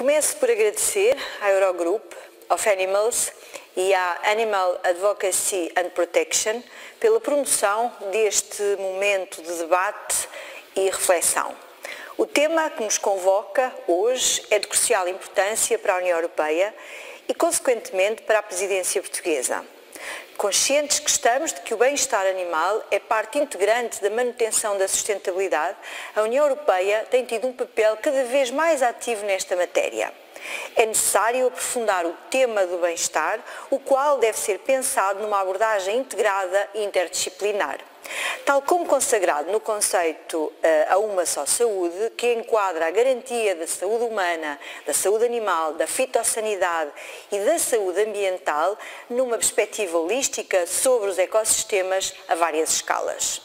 Começo por agradecer à Eurogroup, of Animals e à Animal Advocacy and Protection pela promoção deste momento de debate e reflexão. O tema que nos convoca hoje é de crucial importância para a União Europeia e, consequentemente, para a presidência portuguesa. Conscientes que estamos de que o bem-estar animal é parte integrante da manutenção da sustentabilidade, a União Europeia tem tido um papel cada vez mais ativo nesta matéria. É necessário aprofundar o tema do bem-estar, o qual deve ser pensado numa abordagem integrada e interdisciplinar. Tal como consagrado no conceito A Uma Só Saúde, que enquadra a garantia da saúde humana, da saúde animal, da fitossanidade e da saúde ambiental, numa perspectiva holística sobre os ecossistemas a várias escalas.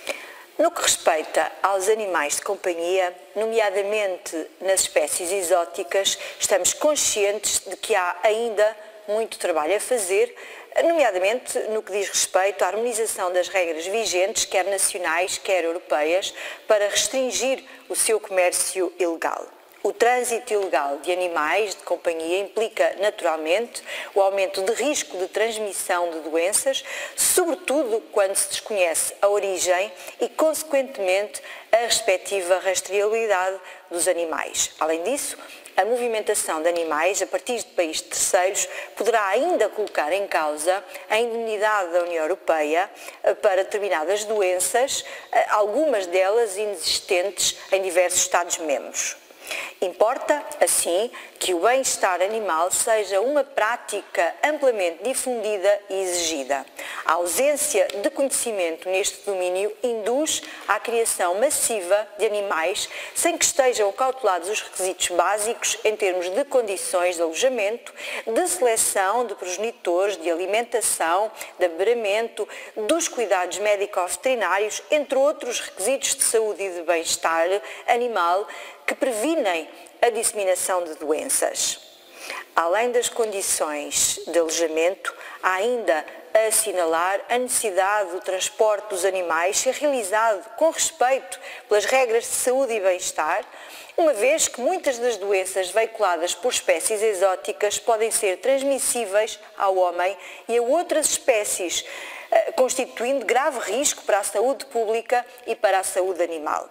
No que respeita aos animais de companhia, nomeadamente nas espécies exóticas, estamos conscientes de que há ainda muito trabalho a fazer, nomeadamente no que diz respeito à harmonização das regras vigentes, quer nacionais, quer europeias, para restringir o seu comércio ilegal. O trânsito ilegal de animais de companhia implica, naturalmente, o aumento de risco de transmissão de doenças, sobretudo quando se desconhece a origem e, consequentemente, a respectiva rastreabilidade dos animais. Além disso, a movimentação de animais a partir de países terceiros poderá ainda colocar em causa a indemnidade da União Europeia para determinadas doenças, algumas delas inexistentes em diversos Estados-membros. Importa, assim, que o bem-estar animal seja uma prática amplamente difundida e exigida. A ausência de conhecimento neste domínio induz à criação massiva de animais sem que estejam cautelados os requisitos básicos em termos de condições de alojamento, de seleção de progenitores, de alimentação, de aberamento, dos cuidados médico-veterinários, entre outros requisitos de saúde e de bem-estar animal que previnem a disseminação de doenças. Além das condições de alojamento, há ainda a assinalar a necessidade do transporte dos animais ser realizado com respeito pelas regras de saúde e bem-estar, uma vez que muitas das doenças veiculadas por espécies exóticas podem ser transmissíveis ao homem e a outras espécies, constituindo grave risco para a saúde pública e para a saúde animal.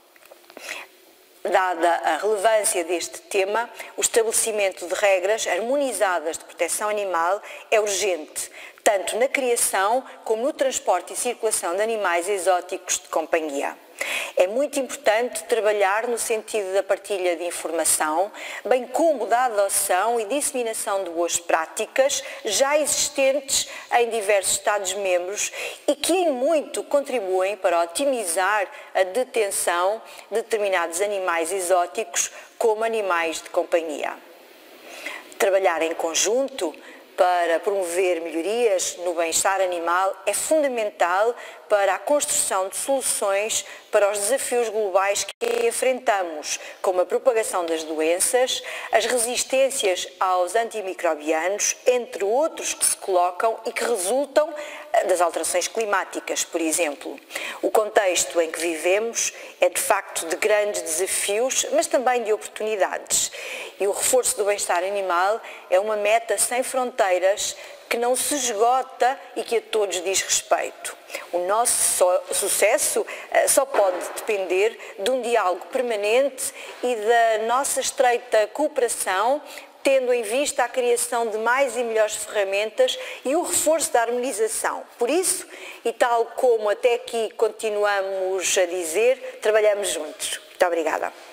Dada a relevância deste tema, o estabelecimento de regras harmonizadas de proteção animal é urgente, tanto na criação como no transporte e circulação de animais exóticos de companhia. É muito importante trabalhar no sentido da partilha de informação, bem como da adoção e disseminação de boas práticas já existentes em diversos Estados-membros e que em muito contribuem para otimizar a detenção de determinados animais exóticos como animais de companhia. Trabalhar em conjunto para promover melhorias no bem-estar animal é fundamental para a construção de soluções para os desafios globais que enfrentamos, como a propagação das doenças, as resistências aos antimicrobianos, entre outros que se colocam e que resultam das alterações climáticas, por exemplo. O contexto em que vivemos é de facto de grandes desafios, mas também de oportunidades. E o reforço do bem-estar animal é uma meta sem fronteiras que não se esgota e que a todos diz respeito. O nosso sucesso só pode depender de um diálogo permanente e da nossa estreita cooperação, tendo em vista a criação de mais e melhores ferramentas e o reforço da harmonização. Por isso, e tal como até aqui continuamos a dizer, trabalhamos juntos. Muito obrigada.